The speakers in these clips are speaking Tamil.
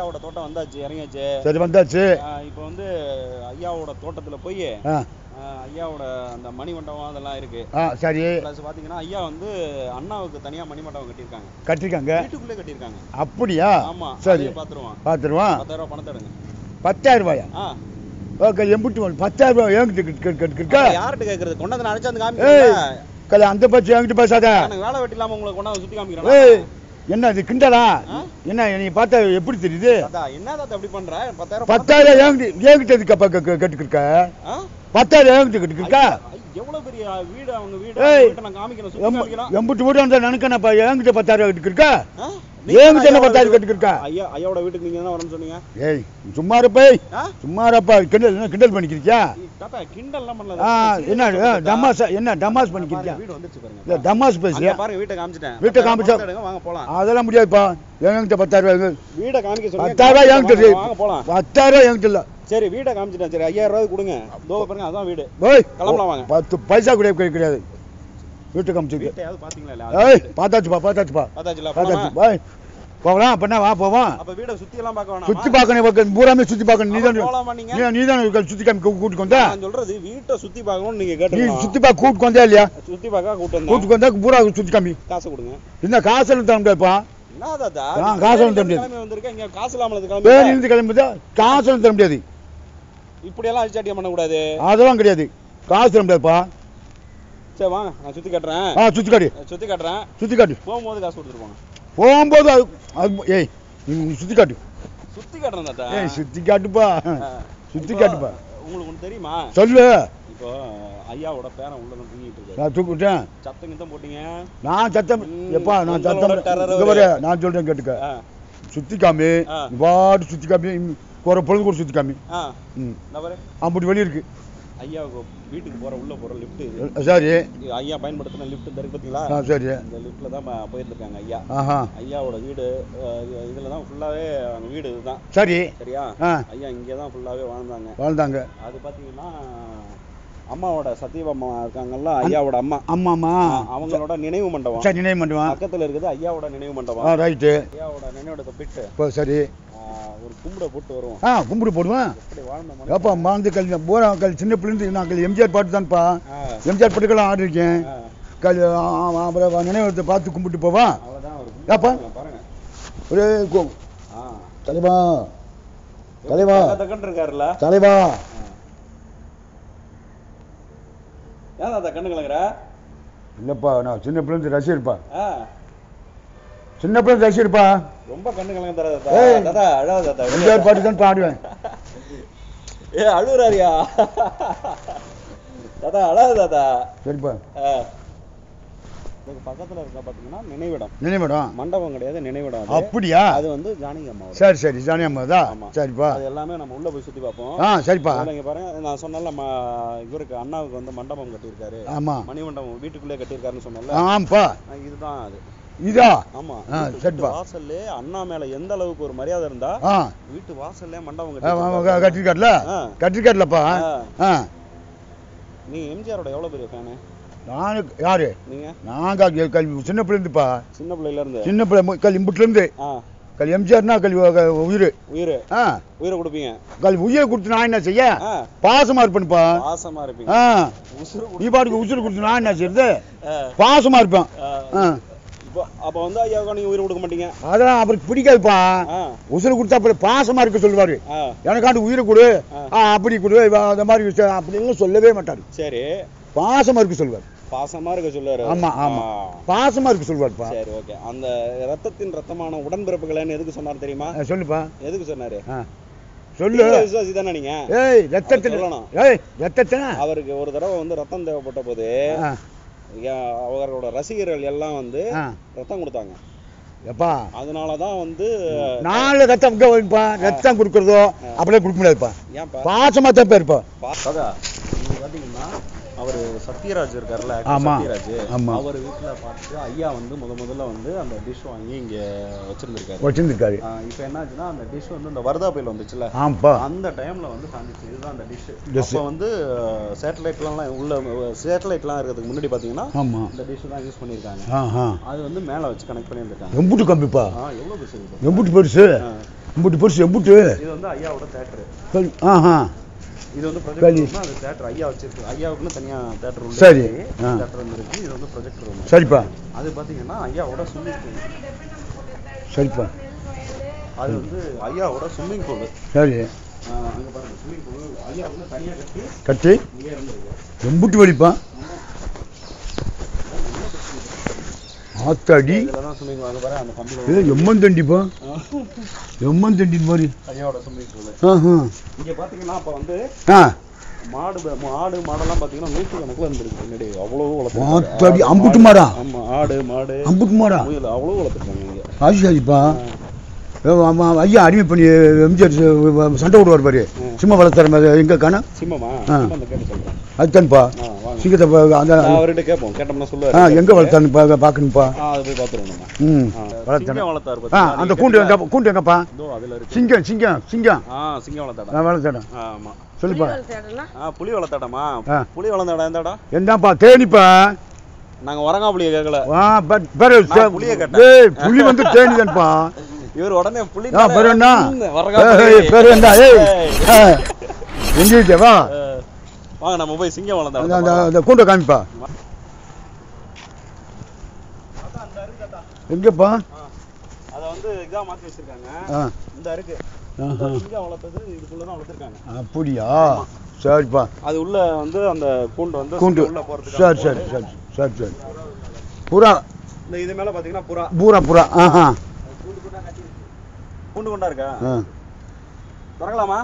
ஐயாவோட தோட்டம் வந்தாச்சு, இறங்கியாச்சு. சரி வந்தாச்சு. இப்போ வந்து ஐயாவோட தோட்டத்துல போய் ஐயாவோட அந்த மணிமண்டபம் அதெல்லாம் இருக்கு. சரி. ப்ளஸ் பாத்தீங்கன்னா ஐயா வந்து அண்ணாவுக்கு தனியா மணிமண்டபம் கட்டிருக்காங்க. வீட்டுக்குள்ளே கட்டியிருக்காங்க. அப்படியா? ஆமா. சரி பாத்துருவான். 10,000 ரூபாய் பணத்தை எடுங்க. 10,000 ரூபாயா? ஓகே எம்புட்டு 10,000 ரூபாய் ஏங்கிட்டு யார்கிட்ட கேட்கறது? கொண்டாந்து அழைச்சு வந்து காமிக்கிறேன். அந்த பட்சம் என்கிட்ட பேசாத. வேலை வெட்டி இல்லாம உங்களை கொண்டாந்து சுத்தி காமிக்கிறேன். என்ன இது கிண்டலா? என்ன நீ பார்த்தா எப்படி தெரியுது? என்ன தாத்தா அப்படி பண்ற? 10,000 ஏங்கிட்ட கேட்டுக்கிருக்க. 10,000 ஏங்கிட்ட கேட்டுக்கிருக்கா? எவ்வளவு பெரிய வீடு அவங்க வீடு நான் காமிக்கிறேன், சுத்தி காமிக்கிறேன். எம்புட்டு வீடு அந்த நினைக்கனப்பா ஏங்கிட்ட 10,000 கேட்டுக்கிருக்கா? ஏங்கிட்ட என்ன 10,000 கேட்டுக்கிருக்கா? ஐயாவோட வீட்டுக்கு நீங்க தான் வரணும்னு சொன்னீங்க. ஏய் சும்மா இருப்பா. கிண்டல் பண்ணிக்கிறியா? தாத்தா கிண்டல்லாம் பண்ணல. என்ன டமாஸ் பண்ணிக்கிறியா? வீடு வந்துச்சு பாருங்க. டமாஸ் பேசுறியா? பாருங்க வீட்டை காமிச்சிட்டேன். வீட்டை காமிச்சா வாங்க போலாம். அதெல்லாம் முடியாதுப்பா. என்கிட்ட 10,000 வீடை காமிக்க சொல்லுங்க. 10,000 என்கிட்ட வாங்க போலாம். 10,000 என்கிட்ட இல்ல. சரி வீடை காமிச்சிட்டேன். சரி 5,000 ரூபாய் கொடுங்க. தோ பாருங்க அதான் வீடு. கிளம்பலாம் வாங்க. 10 பைசா கூட கிடையாது. வீட்டை காமிச்சிருக்கு. வீட்டையாவது பாத்தீங்களா இல்ல? பார்த்தாச்சுப்பா. போகலாம் பண்ணா வா போவோம். அப்ப வீட சுத்தி எல்லாம் பார்க்க வேணாம். சுத்தி பார்க்கணும் பூராமே சுத்தி பார்க்கணும். நீதான் சுத்தி காமி கூட்டிட்டு வந்தா? நான் சொல்றது வீட்டை சுத்தி பார்க்கணும்னு நீங்க கேட்டீங்க. நீ சுத்தி பார்க்க கூட்டிட்டு வந்தா இல்லையா? சுத்தி பார்க்க கூட்டிட்டு வந்தா பூரா சுத்தி காமி. காசு கொடுங்க. இந்த காசு எல்லாம் தர முடியாதுப்பா. என்ன தாத்தா? காசு எல்லாம் தர முடியாது. கிளம்பி வந்திருக்கேன். இங்க காசு இல்லாம கிளம்பி. வேற இருந்து கிளம்பிதா காசு எல்லாம் தர முடியாது. இப்படி எல்லாம் அழிச்சாட்டியம் பண்ண கூடாது. அதெல்லாம் கிடையாது. காசு தர முடியாதுப்பா. சரி வாங்க நான் சுத்தி காட்டுறேன். சுத்தி காட்டு. சுத்தி காட்டு. போகும்போது காசு கொடுத்துட்டு போங்க. போகும்போது ஏய் நீ சுத்தி காட்டு. சுத்தி காட்டுறேன் தாத்தா. ஏய் சுத்தி காட்டுப்பா. சுத்தி காட்டுப்பா. உங்களுக்கு ஒண்ணு தெரியுமா? சொல்லு. இப்போ ஐயாவோட பேரன் உள்ள தான் தூங்கிட்டு இருக்காரு. நான் தூக்கிட்டேன். சத்தம் தான் போட்டீங்க. நான் சத்தம் எப்பா நான் சத்தம் நான் சொல்றேன் கேட்டுக்க. சுத்தி காமி. வாட்டு சுத்தி காமி. பொழுது கூட சுத்தி காமி. அப்படி வெளிய இருக்கு. ஐயாவுக்கு வீட்டுக்கு போற உள்ள போற லிஃப்ட். சரி. ஐயா பயன்படுத்தின லிஃப்ட் இருக்கு பாத்தீங்களா? சரி. இந்த லிஃப்ட்ல தான் போயிருக்காங்க ஐயா. ஐயாவோட வீடு இதுல தான் ஃபுல்லாவே அவங்க வீடு இதுதான். சரி. சரியா? ஐயா இங்க தான் ஃபுல்லாவே வாழ்ந்தாங்க. அது பாத்தீங்கன்னா அம்மாவோட சத்தியபாமா இருக்காங்கல்ல, ஐயாவோட அம்மா அவங்களோட நினைவு மண்டபம். சரி நினைவு மண்டபம் பக்கத்துல இருக்குது ஐயாவோட நினைவு மண்டபம். ரைட். ஐயாவோட நினைவுடத்தை பிட்டு. சரி. ஒரு கும்பிட போட்டு வருவோம். கும்பிடு போடுவேன். அப்பா மாந்து கல்வி போற கல் சின்ன பிள்ளைங்க நான் எம்ஜிஆர் பாட்டு தான்ப்பா. எம்ஜிஆர் பாட்டுக்கெல்லாம் ஆடிருக்கேன். நினைவத்தை பார்த்து கும்பிட்டு போவான். ஏப்பா ஒரே தலைவா இருக்காருல்ல தலைவா. ஏன் தாத்தா கண்ணு கலங்குற? இல்லப்பா நான் சின்ன பிள்ளைங்க ரசிகர்ப்பா. சின்ன பிள்ளை ரசிகர்ப்பா. ரொம்ப கண்ணு கலங்க தாத்தா. அழாத தாத்தா. எம்ஜிஆர் பாட்டு தான் பாடுவேன். அழுகுறாரியா தாத்தா? அழாத தாத்தா. சரிப்பா. பக்கத்துல இருக்க பாத்தீங்கன்னா நினைவிடம் மண்டபம் கிடையாது, நினைவிடம். அப்படியா? அது வந்து ஜானகி அம்மா. சரி ஜானகி அம்மா தான். சரிப்பா. அது எல்லாமே நம்ம உள்ள போய் சுத்தி பார்ப்போம். சரிப்பா. இங்க பாருங்க நான் சொன்னல இவருக்கு அண்ணாவுக்கு வந்து மண்டபம் கட்டியிருக்காரு. ஆமா மணிமண்டபம் வீட்டுக்குள்ளே கட்டியிருக்காருன்னு சொன்னல. ஆமாப்பா. இதுதான் அது. இதா? ஆமா. சரிப்பா. வாசல்ல அண்ணா மேல எந்த அளவுக்கு ஒரு மரியாதை இருந்தா வீட்டு வாசல்ல மண்டபம் கட்டிருக்காருலப்பா. நீங்க எம்ஜிஆரோட எவ்வளவு பெரிய ஃபேனு? நானு யாரு? நீங்க? நாங்க சின்ன பிள்ளை இருந்துப்பா. சின்ன பிள்ளைல இருந்து. சின்ன பிள்ளை கல் இம்புட்ல இருந்து. எம்ஜிஆர்னா உயிர் கொடுப்பீங்க. உயிரை கொடுத்து நான் என்ன செய்ய? பாசமா இருப்பேன்ப்பா. பாசமா இருப்பீங்க. நீ பாட்டுக்கு உசுறு கொடுத்து நான் என்ன செய்யறது? பாசமா இருப்பேன். அப்ப வந்து ஐயாவுக்கு நீங்க உயிர் கொடுக்க மாட்டீங்க. அதெல்லாம் அவருக்கு பிடிக்காதுப்பா. உசுறு கொடுத்தா அப்புறம் பாசமா இருக்க சொல்லுவாரு. எனக்காண்டு உயிரை கொடு அப்படி கொடு அந்த மாதிரி அப்படின்னு சொல்லவே மாட்டாரு. சரி பாசமா இருக்க சொல்லுவாரு. பாசமா இருக்க சொல்லுவாரு. ஆமா பாசமா இருக்க சொல்லுவாருப்பா. சரி ஓகே. அந்த ரத்தத்தின் ரத்தமான உடன்பிறப்புகள்னு எதுக்கு சொன்னாரு தெரியுமா? சொல்லுப்பா. எதுக்கு சொன்னாரு? சொல்லு. விசுவாசி தானே நீங்க? ரத்தத்தினா அவருக்கு ஒரு தடவை வந்து ரத்தம் தேவைப்பட்ட போது அவரோட ரசிகர்கள் எல்லாம் வந்து ரத்தம் கொடுத்தாங்க. எப்பா அதனாலதான் வந்து நாலு ரத்தம் ரத்தம் கொடுக்கறதோ அப்படியே கொடுக்க முடியாதுப்பா. பாசமா தான் பேருப்பா. பாத்தீங்கன்னா அவர் சத்யராஜ் இருக்காருல்ல, சத்யராஜ் அவர் வீட்டுல பார்த்துட்டு ஐயா வந்து முதல்ல வந்து அந்த டிஷ் வாங்கி இங்க வச்சிருந்திருக்காரு. இப்ப என்னாச்சுன்னா அந்த டிஷ் வந்து இந்த வர்தா புயல் வந்துச்சுல, அந்த டைம்ல வந்து சாஞ்சிச்சு. இதுதான் அந்த டிஷ். அப்ப வந்து சேட்டலைட்லாம் சேட்டலைட்லாம் இருக்கிறதுக்கு முன்னாடி பாத்தீங்கன்னா இந்த டிஷ் தான் யூஸ் பண்ணிருக்காங்க. அது வந்து மேல வச்சு கனெக்ட் பண்ணி இருக்காங்க. எம்புட்டு கம்பிப்பா. எவ்வளவு பெருசு? எம்புட்டு பெருசு. இம்புட்டு பெருசு எம்புட்டு. இது வந்து ஐயாவோட தியேட்டர். ஆஹா. இது வந்து ப்ரொஜெக்டர் அது தியேட்டர் ஐயா வச்சிருக்கு. ஐயாவுக்குன்னு தனியா தியேட்டர் உண்டு. சரி. தியேட்டர் வந்து இருக்கு. இது வந்து ப்ரொஜெக்டர் ரூம். சரிப்பா. அது பாத்தீங்கன்னா ஐயாவோட ஸ்விம்மிங் பூல். சரிப்பா. அது வந்து ஐயாவோட ஸ்விம்மிங் பூல். சரி. அங்க பாருங்க ஸ்விம்மிங் பூல் ஐயா வந்து தனியா கட்டி இங்கே இருந்திருக்கு. எம்புட்டு வலிப்பா. ஆத்தாடி. இதெல்லாம் ஸ்விம்மிங் பூல். அங்க பாருங்க அந்த கம்பில. இது எம்மந்தண்டிப்பா. எம்மந்தண்டி மாதிரி ஐயாவோட ஸ்விம்மிங் பூல். இங்க பாத்தீங்கன்னா அப்ப வந்து மாடெல்லாம் பாத்தீங்கன்னா 100 கணக்குல இருந்திருக்கு. முன்னாடி அவ்வளவு வளர்த்து. அம்புட்டு மாடா. ஆமா ஆடு மாடு அம்புட்டு மாடா அவ்வளவு வளர்த்துருக்காங்க இங்க. ஆசிப்பா. ஐயா அடிமை பண்ணி எம்ஜிஆர் சண்டை விடுவார் பாரு. சிம்ம வளர்த்தாரு எங்க காண சிம்மமா கேட்டு சொல்றேன். அதுதான்ப்பா சிங்கத்தை அந்த அவர்கிட்ட கேட்போம். கேட்டோம்னா சொல்லுவாரு எங்க வளர்த்தான்னு பாக்கணும்ப்பா. அது போய் பாத்துருவோம். வளர்த்தாரு அந்த கூண்டு எங்கப்பா. சிங்கம் சிங்கம் சிங்கம் சிங்கம் வளர்த்தாடா. வளர்த்தாடா. ஆமா சொல்லுப்பா. புலி வளர்த்தாடாமா. புலி வளர்ந்தாடா எந்தாடா. என்னப்பா தேனிப்பா. நாங்க வரங்கா புளிய கேட்கல. புளிய கேட்டேன். புலி வந்து தேனிதான்ப்பா. இவர் உடனே புலி பேரு என்ன எங்க வா வாங்க நம்ம போய் சிங்கம் வளர்ந்தா அந்த கூண்டை காமிப்பா. எங்கப்பா. அத வந்து இதா மாத்தி வச்சிருக்காங்க. இந்த இருக்கு. சிங்கம் வளர்த்தது இதுக்குள்ள தான் வளர்த்திருக்காங்க. அப்படியா. சரிப்பா. அது உள்ள வந்து அந்த கூண்டு வந்து உள்ள போறதுக்கு. சரி சரி சரி சரி சரி. புறா. இந்த இது மேல பாத்தீங்கன்னா புறா. புறா. கூண்டு கொண்டா இருக்கா. திறக்கலாமா.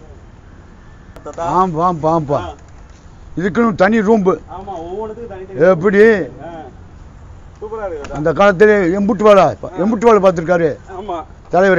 ஆம்பா இதுக்குன்னு தனி ரூம்பு. ஆமா ஒவ்வொருத்துக்கு தனி. எப்படி சூப்பரா இருக்கு. அந்த காலத்துல எம்புட்டு வாழை பார்த்திருக்காரு. ஆமா தலைவர்.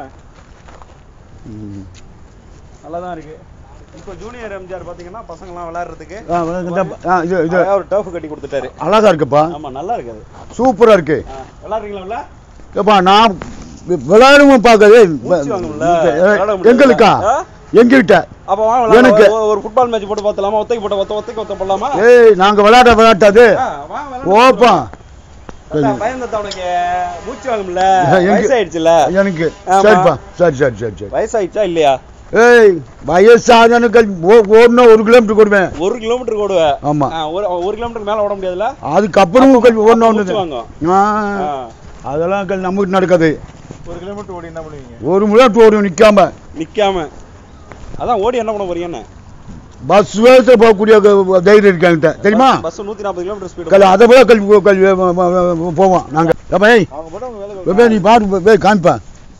நல்லா தான் இருக்கு. இப்போ ஜூனியர் எம்ஜிஆர் பாத்தீங்கன்னா பசங்க எல்லாம் விளையாடுறதுக்கு ஒரு டர்ஃப் கட்டி கொடுத்துட்டாரு. அழகா இருக்குப்பா. ஆமா நல்லா இருக்கு. சூப்பரா இருக்கு. விளையாடுறீங்களா. ஏப்பா நான் விளையாடுவோம் பாக்கவே. எங்களுக்கா எங்கிட்ட எனக்கு ஒரு ஃபுட்பால் மேட்ச் போட்டு பார்த்தலாமா. ஒத்தைக்கு போடலாமா. நாங்க விளையாட்டாது. ஓப்பா பயந்தத உனக்கு மூச்சு வாங்கும்ல. வயசாயிடுச்சுல எனக்கு. சரிப்பா சரி. வயசாயிடுச்சா இல்லையா. வயசானனுக்கு ஓடுனா 1 கிலோமீட்டர் ஓடுவேன். 1 கிலோமீட்டர் ஓடுவேன். ஆமா 1 கிலோமீட்டர் மேல ஓட முடியாதுல. அதுக்கப்புறம் ஓடணும். அதெல்லாம் நமக்கு நடக்காது. 1 கிலோமீட்டர் ஓடி என்ன பண்ணுவீங்க. 1 கிலோமீட்டர் ஓடுவோம் நிக்காம. அதான் ஓடி என்ன பண்ண போறீங்க. பஸ் வேகத்துல போகக்கூடிய தைரியம் இருக்காங்க தெரியுமா. Bus 140 kilometre speed. அதை விட போவோம் நாங்க. நீ பாட்டு காமிப்பா.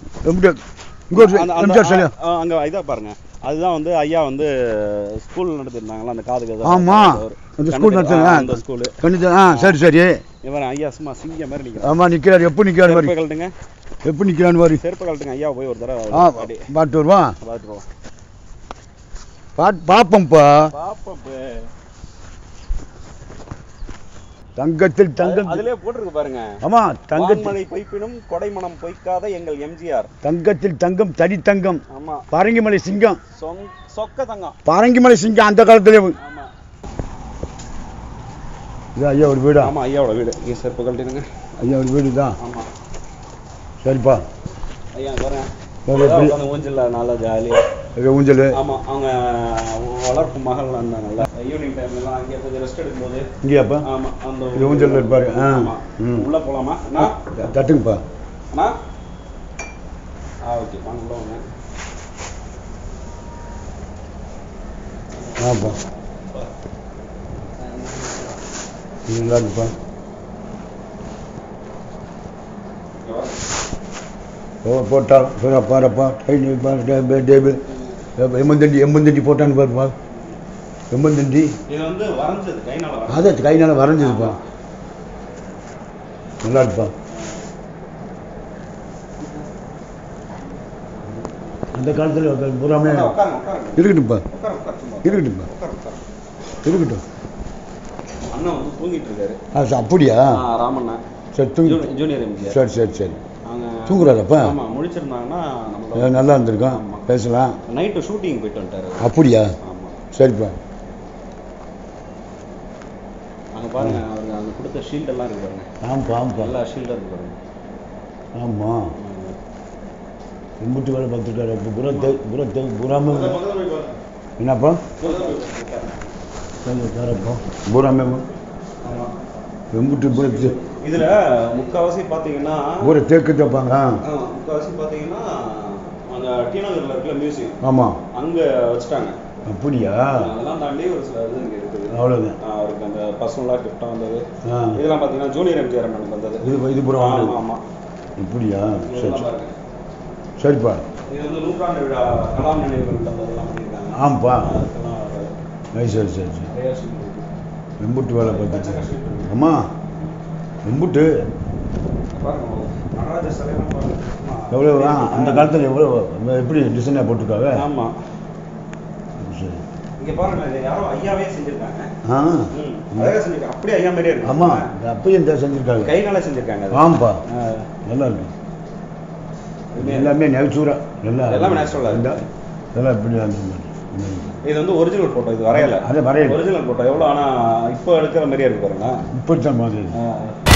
அங்க இதா பாருங்க. அதுதான் வந்து ஐயா வந்து ஸ்கூல் நடத்திருந்தாங்கல்ல அந்த காதுக்கு. ஆமா அந்த ஸ்கூல் நடத்துறாங்க. அந்த ஸ்கூல் கண்டிப்பா. சரி இவன் ஐயா சும்மா சிங்கம் மாதிரி நிக்கிறார். ஆமா நிக்கிறாரு. எப்படி நிக்கிறாரு மாதிரி கழட்டுங்க. எப்படி நிக்கிறான்னு மாதிரி செருப்பு கழட்டுங்க. ஐயா போய் ஒரு தடவை பாட்டு வருவான். பாப்பம்பா. தங்கத்தில் தங்கம் அதிலே போட்டுருக்கு பாருங்க. ஆமா தங்கமழை பொய்ப்பினும் கொடைமணம் பொய்க்காத எங்கள் எம்ஜிஆர். தங்கத்தில் தங்கம் தடி தங்கம். ஆமா பரங்கிமலை சிங்கம். சொக்க தங்கம். பரங்கிமலை சிங்கம் அந்த காலத்துல. ஆமா இது ஐயா ஒரு வீடு. ஆமா ஐயாவோட வீடு. இங்க செருப்பு கழட்டிடுங்க. ஐயா ஒரு வீடு தான். ஆமா சரிப்பா. ஐயா வரேன். ஊஞ்சல் நல்லா ஜாலியா ஊஞ்சல். ஆமா அவங்க வளர்ப்பு மகள் வந்தாங்கல்ல ஈவினிங் டைம்ல அங்கே கொஞ்சம் ரெஸ்ட் எடுக்கும்போது இங்கேயாப்பா. ஆமா அந்த ஊஞ்சல் இருப்பாரு. உள்ள போலாமா. தட்டுங்கப்பா. அண்ணா ஓகே வாங்க உள்ள வாங்க. ஆப்பா நல்லா இருக்குப்பா. போட்டா பாருப்பா. டேபிள் எம்பந்தண்டி போட்டான்னு பாருப்பா. எம்பந்தண்டி அது கைனால வரைஞ்சதுப்பா. நல்லா இருக்குப்பா. அந்த காலத்துல பூராமே இருக்கட்டும்ப்பா. இருக்கட்டும். அண்ணா வந்து தூங்கிட்டு இருக்காரு. அப்படியா. ராமண்ணா சரி தூங்கி. ஜூனியர் எம்ஜிஆர். சரி தூங்குறாரப்பா. ஆமா முழிச்சிருந்தாங்கன்னா நல்லா இருந்திருக்கும். பேசலாம். நைட்டு ஷூட்டிங் போயிட்டு வந்துட்டாரு. அப்படியா. சரிப்பா. அங்க பாருங்க அவருக்கு அங்க கொடுத்த ஷீல்ட் எல்லாம் இருக்கு பாருங்க. ஆமா எல்லா ஷீல்டும் இருக்கு பாருங்க. ஆமா வெம்புட்டு வேலை பார்த்துருக்காரு. இப்போ பூராமே என்னப்பா பூராமே வெம்புட்டு இதுல முக்காவாசி பாத்தீங்கன்னா ஒரு தேக்கு தேப்பாங்க. முக்காவாசி பாத்தீங்கன்னா அந்த டி நகர்ல இருக்கிற மியூசியம். ஆமா, அங்க வச்சுட்டாங்க. அப்படியா? அதெல்லாம் தாண்டி ஒரு சில இது இங்க இருக்குது. அவ்வளவுதான். அவருக்கு அந்த பர்சனலா கிஃப்டா வந்தது. இதெல்லாம் பாத்தீங்கன்னா ஜூனியர் எம்ஜிஆர் அண்ணனுக்கு வந்தது. இது பூரா. ஆமா. இப்படியா? சரி சரிப்பா. இது வந்து 100ஆண்டு விழா கலாம் நினைவுகள் வந்ததெல்லாம் பண்ணியிருக்காங்க. ஆமாப்பா. சரி சரி சரி. வெம்புட்டு வேலை பார்த்து. அம்மா வெம்புட்டு எவ்வளோ அந்த காலத்தில் எவ்வளோ எப்படி டிசைனாக போட்டிருக்காங்க. ஆமாம். சரி. இங்கே பாருங்க, யாரோ ஐயாவே செஞ்சுருக்காங்க. அழகாக செஞ்சுருக்காங்க. அப்படியே ஐயா மாதிரியே இருக்கு. ஆமாம், அப்படியே இந்த செஞ்சுருக்காங்க. கைனால செஞ்சுருக்காங்க. ஆமாப்பா, நல்லா இருக்கு. எல்லாமே நேச்சுரா, எல்லாமே நேச்சுரலாக இருந்தால் இதெல்லாம் எப்படி அந்த இது வந்து ஒரிஜினல் ஃபோட்டோ. இது வரையலை. அது வரையலை. ஒரிஜினல் ஃபோட்டோ எவ்வளோ, ஆனால் இப்போ எடுக்கிற மாதிரியே இருக்கு பாருங்க. இப்போ தான் மாதிரி